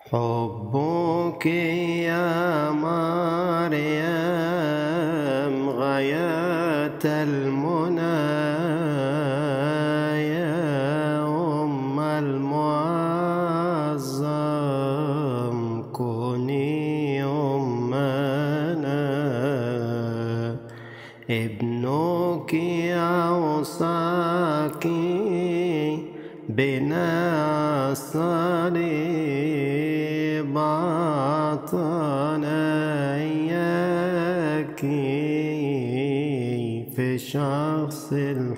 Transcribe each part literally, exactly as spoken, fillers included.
حبك يا مريم غاية المنى يا أم المعظم كوني أمنا ابنك أوصاك بنا الصليب عطانا إياك في شخص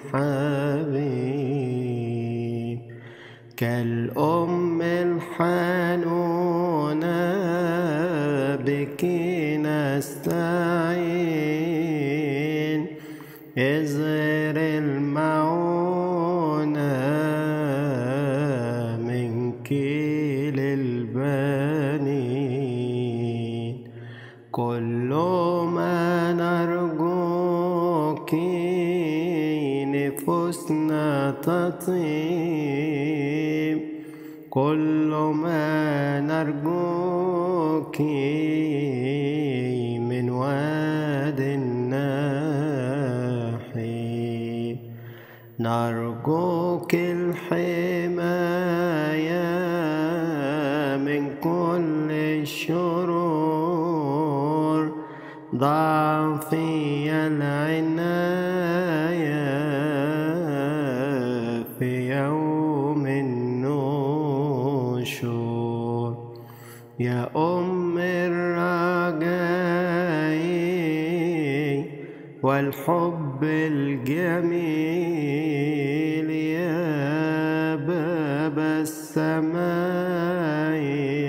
الحبيب كالأم الحنونة بك نستعين اظهر المعونة منك للبنين كل ما نرجوك نفوسنا تطيب كل ما نرجوك من واد الناحي نرجوك الحماية من كل الشرور ضعفي العناية في يوم النشور يا أم الرجاء والحب الجميل يا باب السماء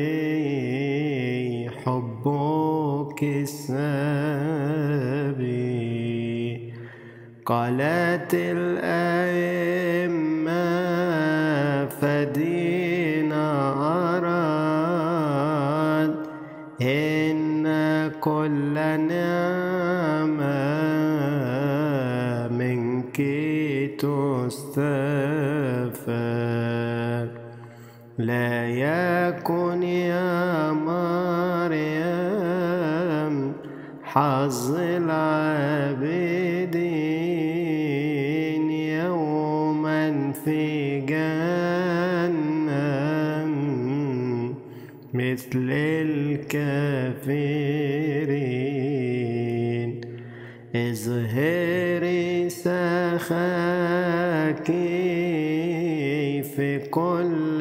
حبك السبي قالت الأئمة فدينا أراد إن كل نعمة منك تستفاد لا يكن يا مريم حظ العابدين يوما في جهنم مثل الكافرين اظهري سخاك في كل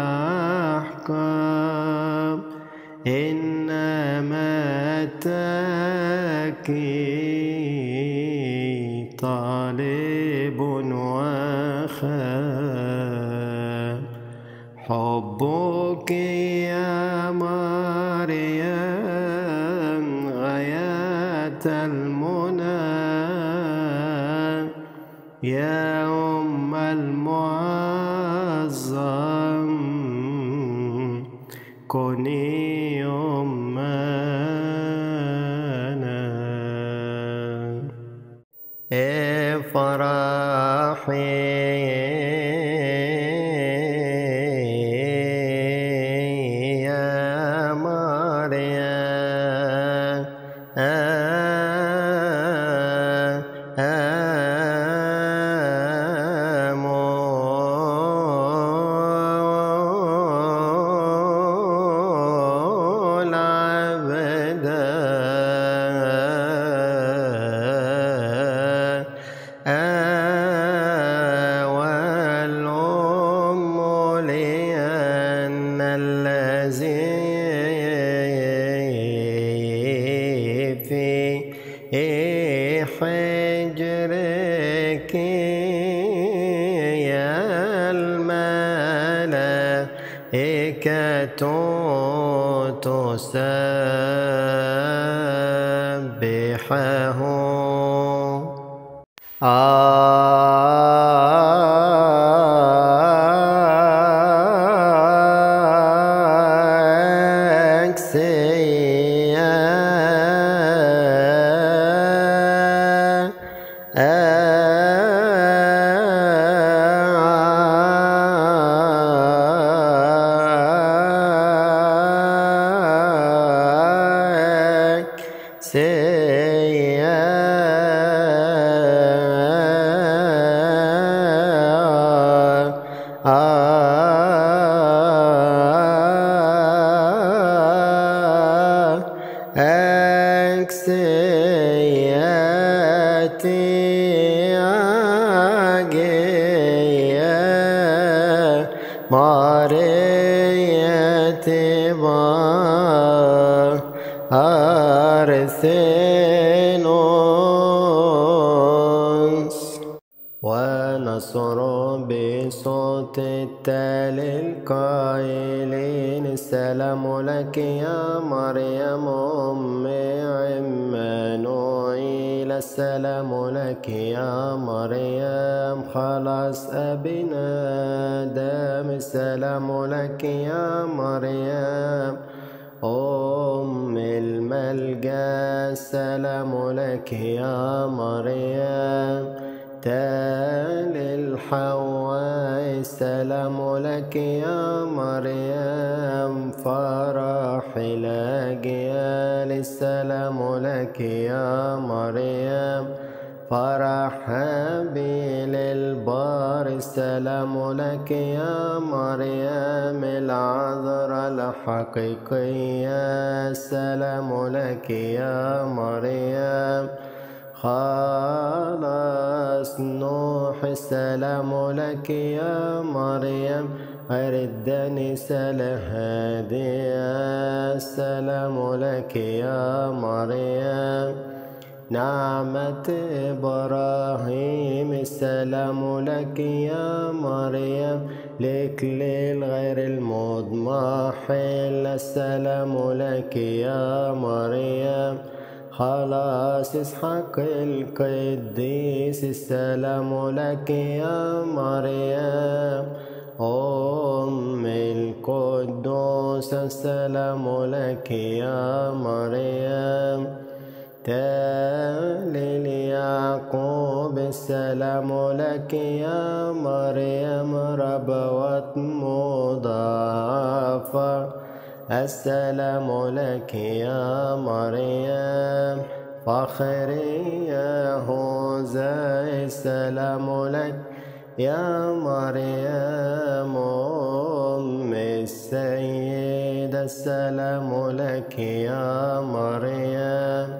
الأحكام إنما أتاك طالب وخام حبك يا مريم غاية المنى يا أم المعظم كوني أمنا افرحي يا مريم حجرك يا الملائكة تسبحه أرثنوس. ونصر بصوت التال القائلين السلام لك يا مريم أم عمانوئيل، السلام لك يا مريم خلاص أبينا آدم، السلام لك يا مريم أم الملجأ، السلام لك يا مريم تال الحواء، السلام لك يا مريم فرح الأجيال، السلام لك يا مريم فرح هابيل البار، السلام لك يا مريم العذراء الحقيقية، السلام لك يا مريم خلاص نوح، السلام لك يا مريم غير الدنيسة الهادية، السلام لك يا مريم نعمة إبراهيم، السلام لك يا مريم لإكليل غير المضمحل، السلام لك يا مريم خلاص إسحاق القديس، السلام لك يا مريم أم القدوس، السلام لك يا مريم تال يعقوب، السلام لك يا مريم ربوة مضاعفة، السلام لك يا مريم فخر يهوذا، السلام لك يا مريم أم السيد، السلام لك يا مريم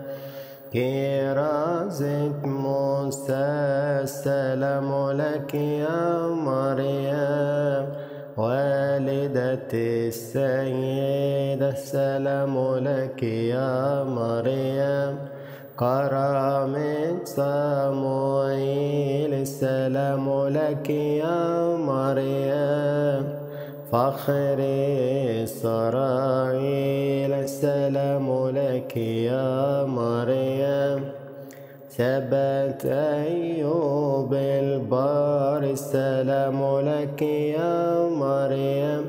كرازة موسى، السلام لك يا مريم والدة السيد، السلام لك يا مريم كرامة صموئيل، السلام لك يا مريم فخر إسرائيل، السلام لك يا مريم ثبت أيوب البار، السلام لك يا مريم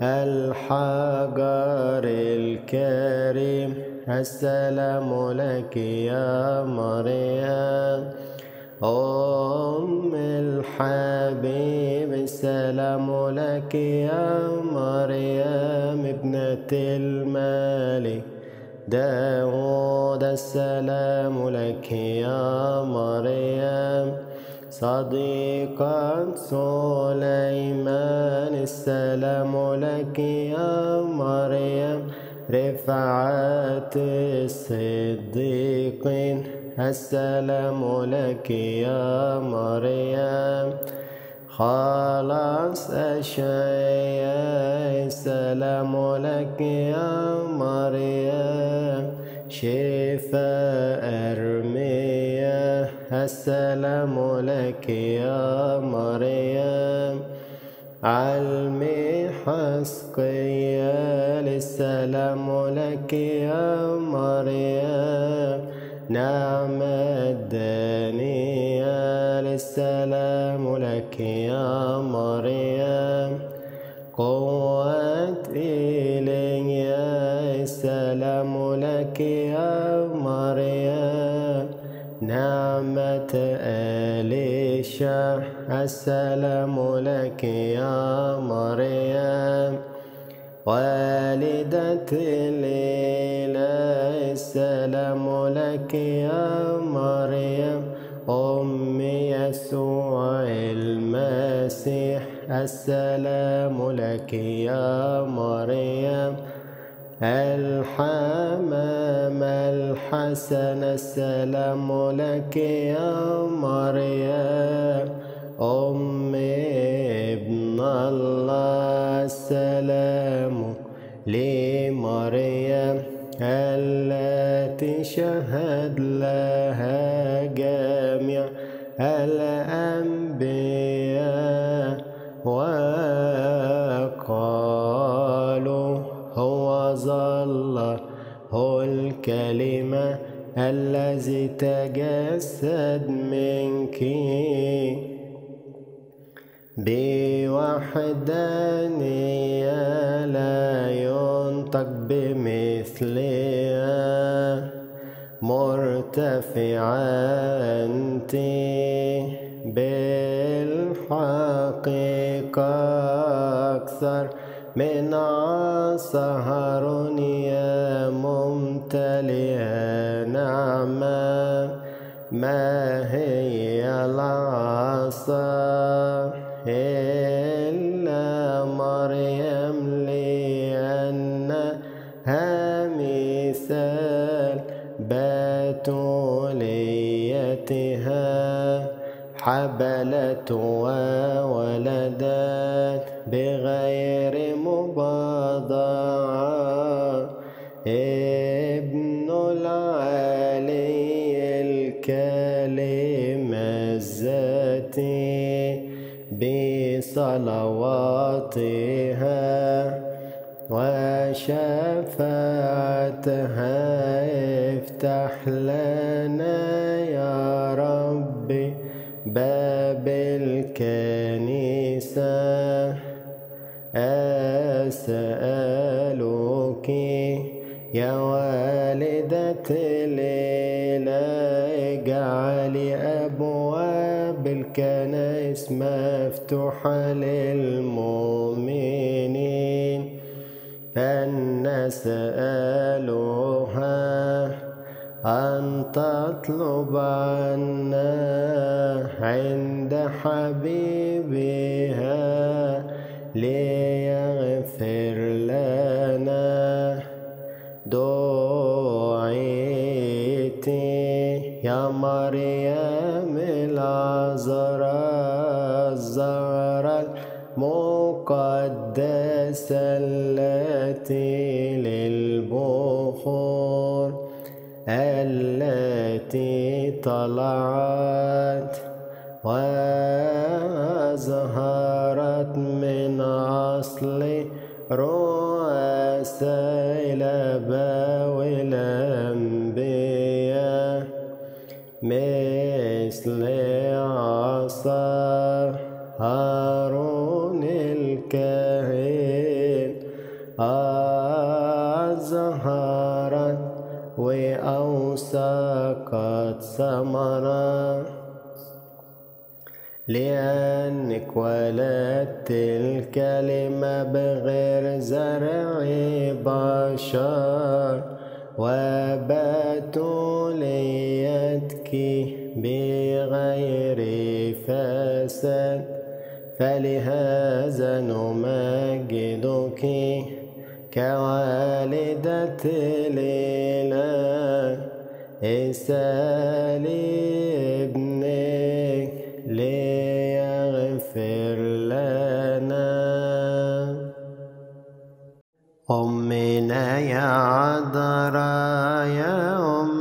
الحجر الكريم، السلام لك يا مريم أم الحبيب، السلام لك يا مريم ابنة الملك داود، السلام لك يا مريم صديقة سليمان، السلام لك يا مريم رفعت الصديقين، السلام لك يا مريم خلاص أشعياء، السلام لك يا مريم شفاء أرميا، السلام لك يا مريم علمي حسقيال، السلام لك يا مريم نعمة دانيال، السلام لك يا مريم قوة إيليا، السلام لك يا مريم نعمة أليشا، السلام لك يا مريم والدة الإله، السلام لك يا مريم أم يسوع المسيح، السلام لك يا مريم الحمام الحسن، السلام لك يا مريم أم ابن الله، السلام لمريم التي شهد لها جميع الأنبياء وقالوا هو ظل هو الكلمة الذي تجسد منك بوحدانية لا ينطق بمثلها مرتفعة أنت بالحقيقة أكثر من عصا هارون يا ممتلئة نعمة ما هي العصا إلا مريم لأنها مثال بتوليتها حبلت وولدت بغير مباضعة ابن العلي الكلمة الذاتي بصلواتها وشفاعتها افتح لنا يا ربي باب الكنيسة أسألك يا والدة الإله اجعلي أبواب الكنائس مفتوحة للمؤمنين فنسألها أن تطلب عنا عند حبيبها ليغفر لنا دعيتي يا مريم العذراء الزهراء المقدسة التي للبخور التي طلعت وأزهرت من أصل رؤساء الآباء والأنبياء مثل عصا هارون الكاهن أزهرت وأوسقت ثمرة لأنك ولدت الكلمة بغير زرع بشر وبتوليتك بغير فساد فلهذا نمجدك كوالدة الإله اسألي ابنك ليغفر لنا. أمنا يا عذراء يا أم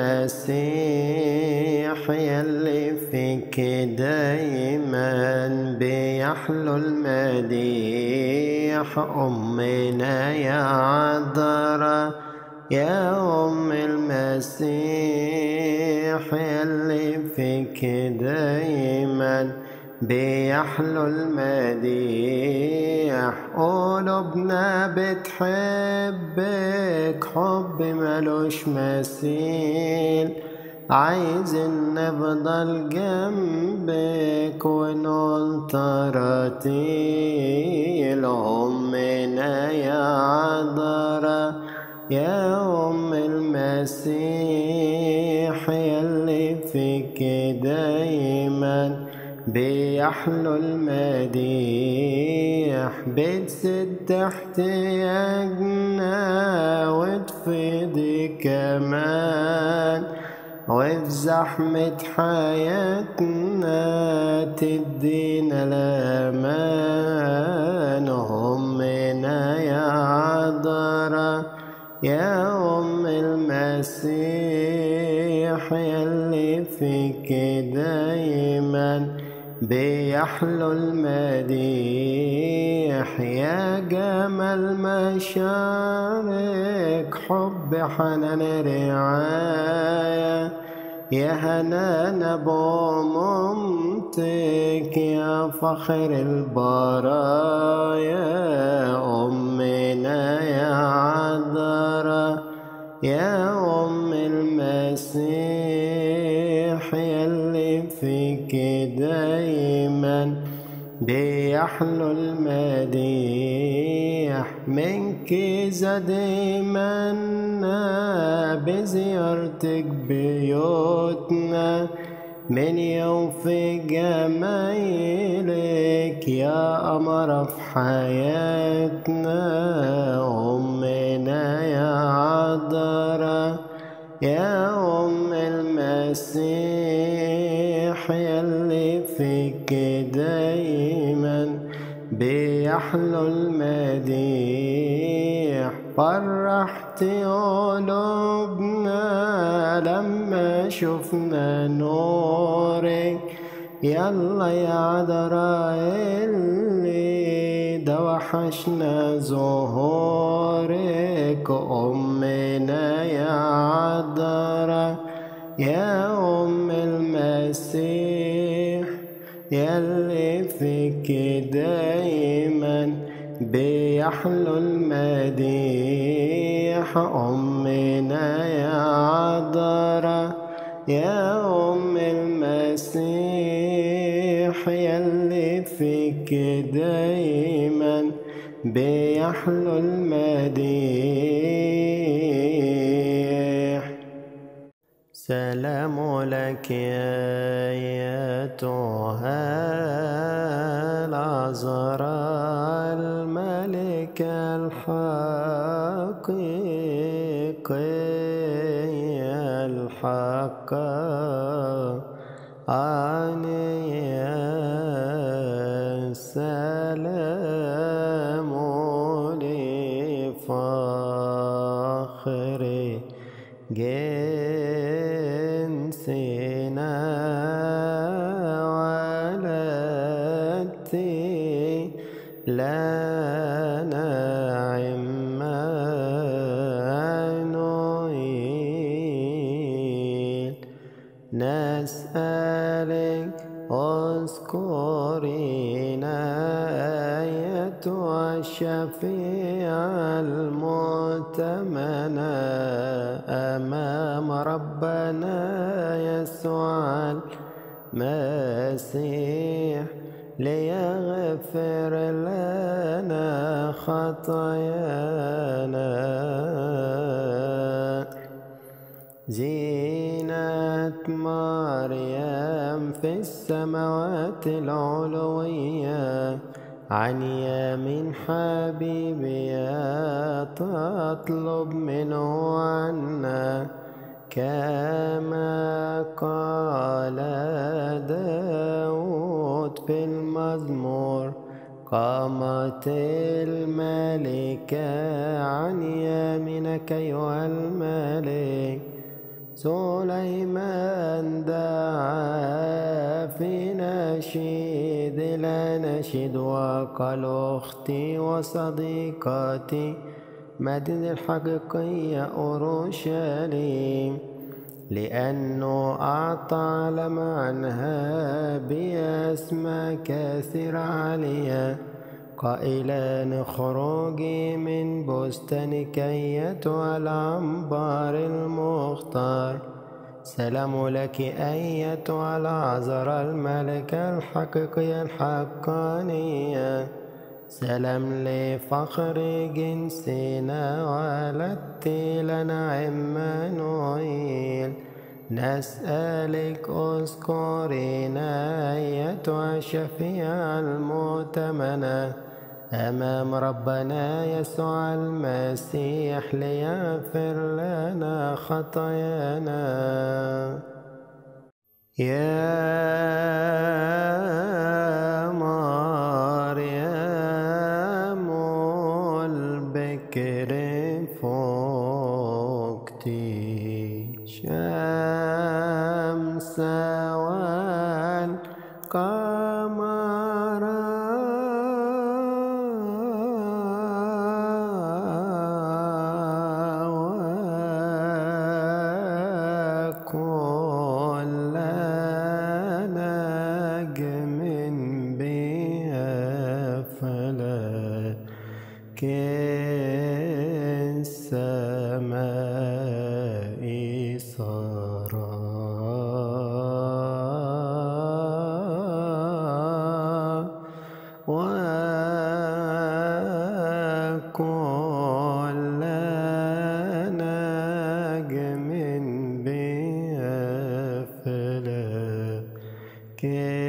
المسيح يلي فيك دايما بيحلو المديح أمنا يا عذراء يا أم المسيح يلي فيك دايما بيحلو المديح قلوبنا بتحبك حب ملوش مثيل عايزين نفضل جنبك ونقول تراتيل أمنا يا عذراء يا أم المسيح يلي فيك دايما بيحلو المديح بتسد احتياجنا وتفيضي كمان وفي زحمة حياتنا تدينا الأمان أمنا يا عذراء يا أم المسيح يلي فيك دايما بيحلو المديح، يا جمال مشارك حب حنان رعاية، يا هنان أبو مامتك يا فخر البرايا، أمنا يا عذراء يا أم المسيح يلي فيك دايما بيحلو المديح، منك زاد إيماننا بزيارتك بيوتنا، من يوم في جمايلك يا قمر في حياتنا، أمنا يا عذراء يا أم المسيح يلي فيك دايما بيحلو المديح، فرحت قلوبنا لما شفنا نورك، يلا يا عذراء اللي ده وحشنا ظهورك، أمنا يا عذراء يا أم المسيح يلي فيك دايما بيحلو المديح، أمنا يا عذراء يا أم المسيح يلي فيك دايما بيحلو المديح. سلام لك يا أيتها العذراء الملكة الحقيقية الحقة عنيا، السلام لفخر جنسنا ولدتي لنا عمانوئيل، نسألك اذكرينا أيتها الشفيعة المؤتمنة أمام ربنا يسوع المسيح ليغفر لنا خطايانا. زينة مريم في السماوات العلوية عن يمين حبيبها تطلب منه عنا، كما قال داود في المزمور، قامت الملكة عن يمينك أيها الملك. سليمان دعا في نشيد لا نشيد وقال أختي وصديقتي مدينة الحقيقية أورشليم، لأنه أعلم عنها بأسماء كثيرة عالية قائلا اخرجي من بستانك أيتها العنبر المختار. سلام لك أيتها العذراء الملكة الحقيقية الحقانية، سلام لفخر جنسنا ولدت لنا عمانوئيل، نسألك اذكرينا أيتها الشفيعة المؤتمنة أمام ربنا يسوع المسيح ليغفر لنا خطايانا. يا مريم البكر فوقتي شمس والقمر وكل نجم بها فلك السماء سرى وكل نجم بها فلك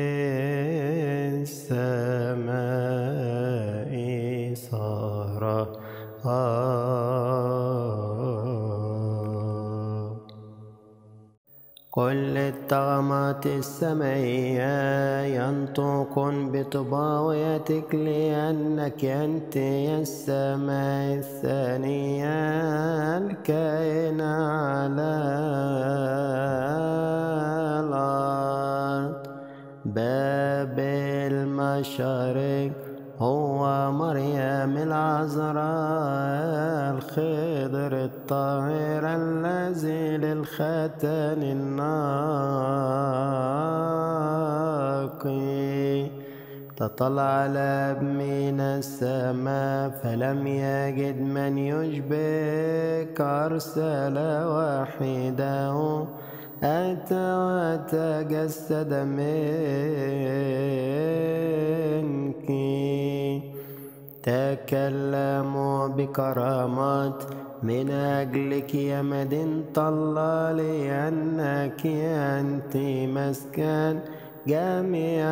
السماء سرى كل الطغمات السمائية ينطقن بطباويتك لأنك أنت السماء الثانية الكائنة على الأرض. باب المشارق هو مريم العذراء الخضر الطاهر الذي للختان النقي. تطلع الأب من السماء فلم يجد من يشبك أرسل وحيده أتى وتجسد منك. تكلموا بكرامات من أجلك يا مدينة الله لأنك أنت مسكن جميع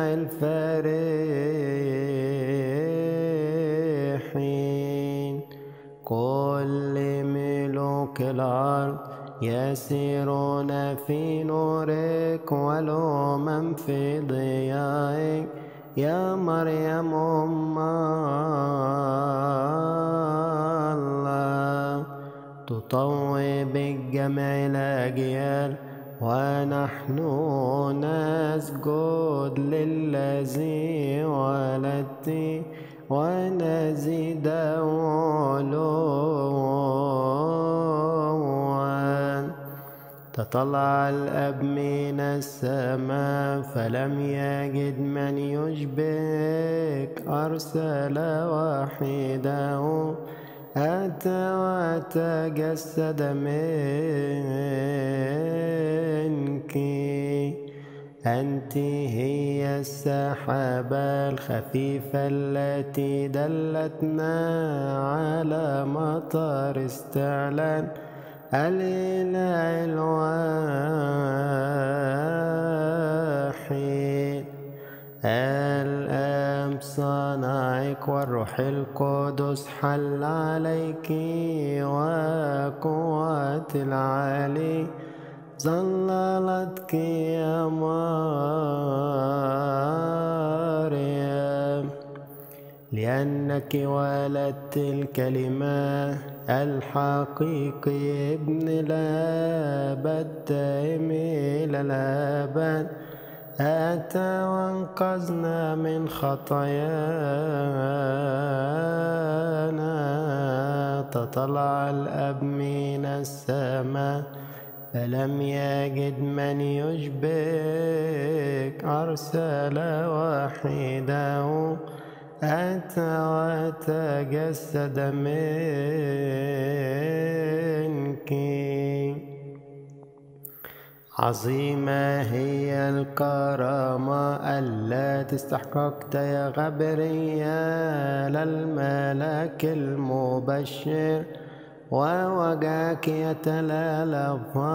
الفرحين. كل ملوك الأرض يسيرون في نورك والأمم في ضيائك يا مريم أم الله. تطوي بالجميع الأجيال ونحن نسجد للذي ولدت ونزيد علوا. تطلع الأب من السماء فلم يجد من يشبك أرسل وحيده أتى وتجسد منك. أنت هي السحابة الخفيفة التي دلتنا على مطر استعلان الإله الواحد. الآب صنعك والروح القدس حل عليك وقوة العالي ظللتك يا مريم. لأنك ولدت الكلمة الحقيقي ابن الآب الدائم إلى الأبد أتى وانقذنا من خطايانا. تطلع الأب من السماء فلم يجد من يشبك أرسل وحيده أتى وتجسد منك. عظيمة هي الكرامة التي استحققت يا غبريال الملك المبشر ووجهك يتلالى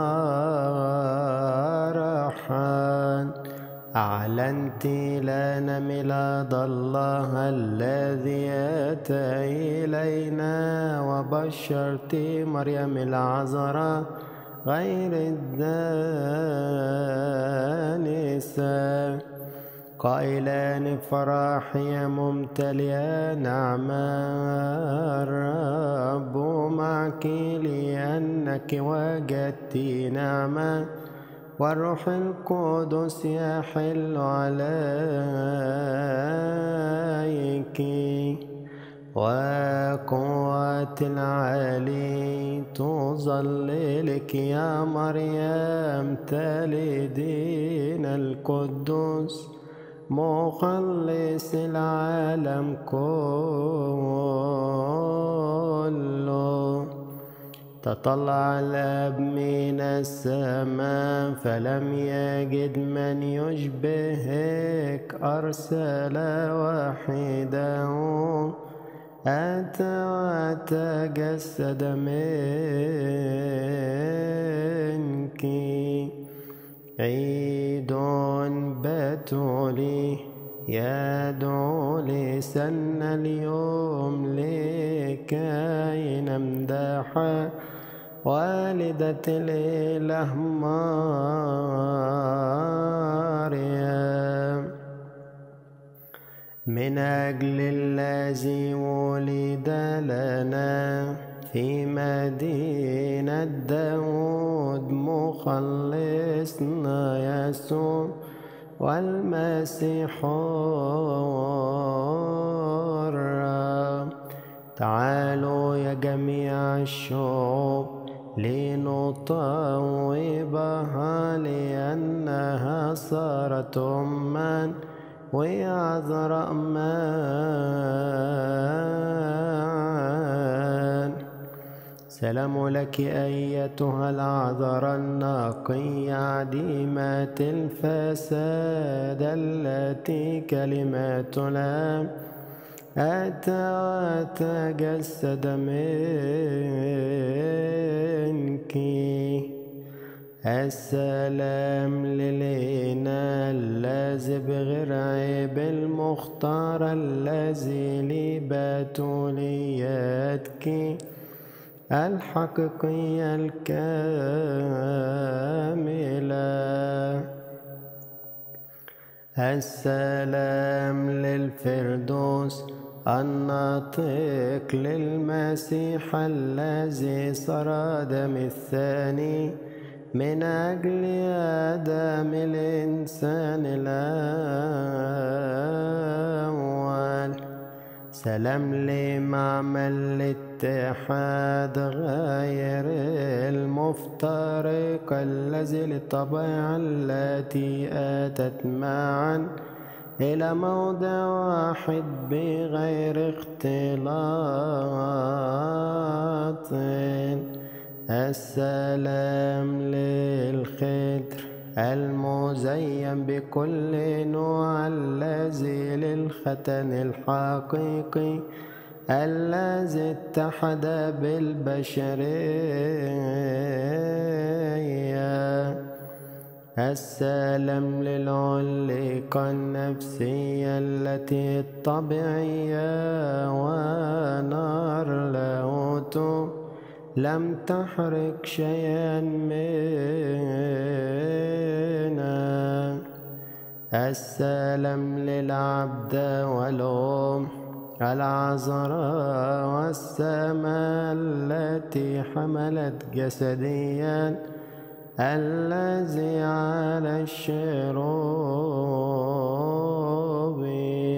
فرحا. أعلنت لنا ميلاد الله الذي أتى إلينا وبشرت مريم العذراء غير الدانسة قائلان افرحي ممتلئا نعمة الرب معك لأنك وجدت نعمة والروح القدس يحل عليك وقوة العلي تظللك يا مريم تلدين القدوس مخلص العالم كله. تطلع الأب من السماء فلم يجد من يشبهك أرسل وحيده أتى وتجسد منك. عيد بتولي يدعو لسنا اليوم لكي نمدح والدة الإله مريم من أجل الذي ولد لنا في مدينة داود مخلصنا يسوع والمسيح الرب. تعالوا يا جميع الشعوب لنطوبها لأنها صارت أمًا وعذراء معا. سلام لك أيتها العذراء النقية عديمة الفساد التي كلمات الآب أتى وتجسد منك. السلام للإناء الذي بغير عيب المختار الذي لبتوليتك الحقيقية الكاملة. السلام للفردوس الناطق للمسيح الذي صار آدم الثاني من أجل آدم الإنسان الأول. سلام لمعمل الاتحاد غير المفترق الذي للطبيعة التي أتت معا إلى موضع واحد بغير اختلاط. السلام للخضر المزين بكل نوع الذي للختن الحقيقي الذي اتحد بالبشرية. السلام للعلقة النفسية التي الطبيعية ونار لاهوت لم تحرق شيئا منها. السلام للعبد والأم العذراء والسماء التي حملت جسديا الذي على الشروب.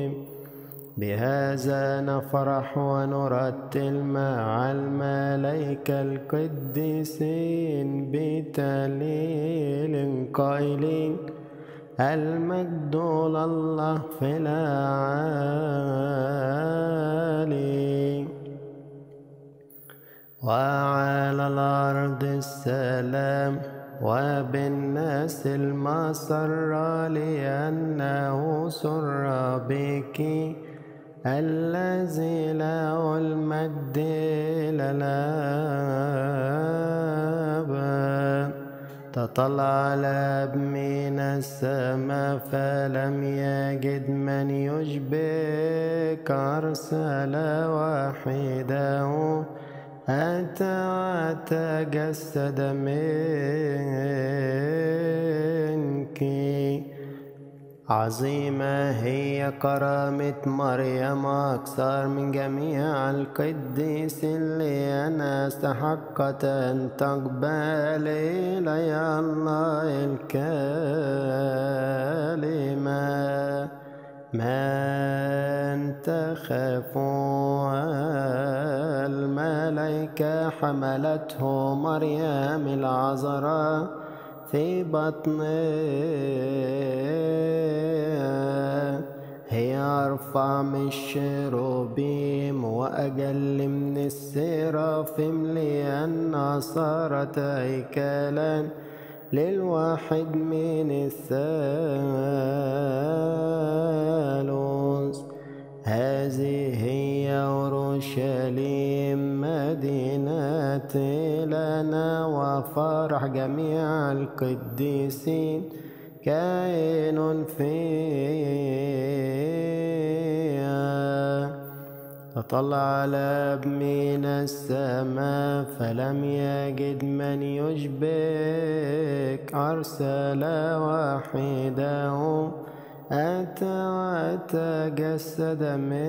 بهذا نفرح ونرتل مع الملائكة القديسين بتهليل قائلين المجد لله في الأعالي وعلى الأرض السلام وبالناس المسر لأنه سر بك الذي له المجد إلى الأبد. تطلع الآب من السماء فلم يجد من يشبهك أرسل وحيده أتى وتجسد منك. عظيمة هي كرامة مريم أكثر من جميع القديسين، لأنها استحقت أن تقبل إلي الله الكلمة. من تخافوا الملائكة حملته مريم العذراء في بطنها، هي أرفع من الشروبيم وأجل من السرافيم، لأنها صارت هيكلا للواحد من الثالوث. هذه هي أورشليم مدينة لنا وفرح جميع القديسين كائن فيها. فطلع على أب من السماء فلم يجد من يشبك، أرسل وحيده أتى وتجسد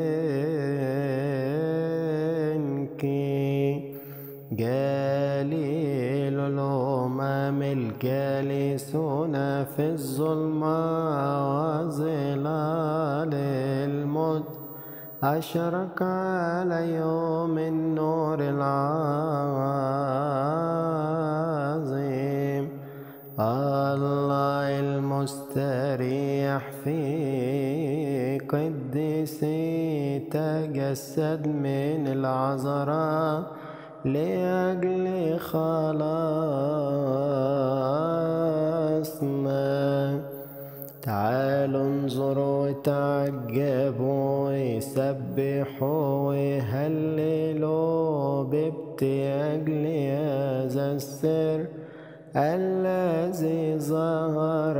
منك. جليل الأمم الجالسون في الظلمة وظلال الموت، أشرق عليهم النور العظيم. الله المستريح في قدسي تجسد من العذراء لأجل خلاصنا. تعالوا انظروا وتعجبوا وسبحوا وهللوا بابتهاج هذا السر الذي ظهر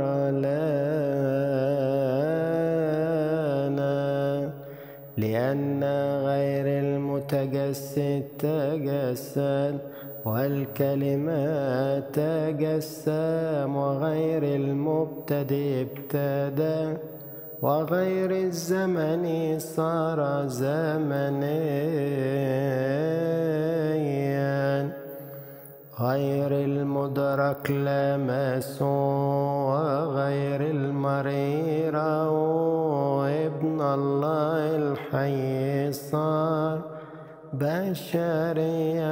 لنا، لأن غير المتجسد تجسد والكلمة تجسم، وغير المبتدئ ابتدى وغير الزمن صار زمنيا، غير المدرك لمس وغير المرير ابن الله الحي صار بشريا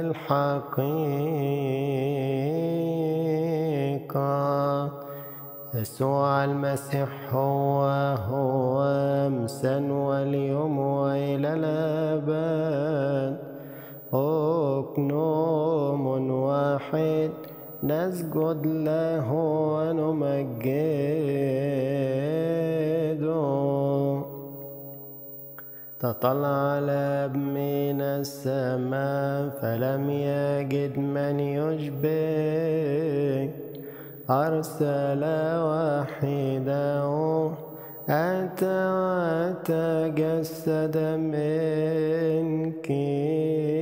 بالحقيقة. يسوع المسيح هو هو أمسا واليوم وإلى الأبد، أقنوم واحد نسجد له ونمجده. تطلع على أب من السماء فلم يجد من يشبك، أرسل وحيده أتى وتجسد منك.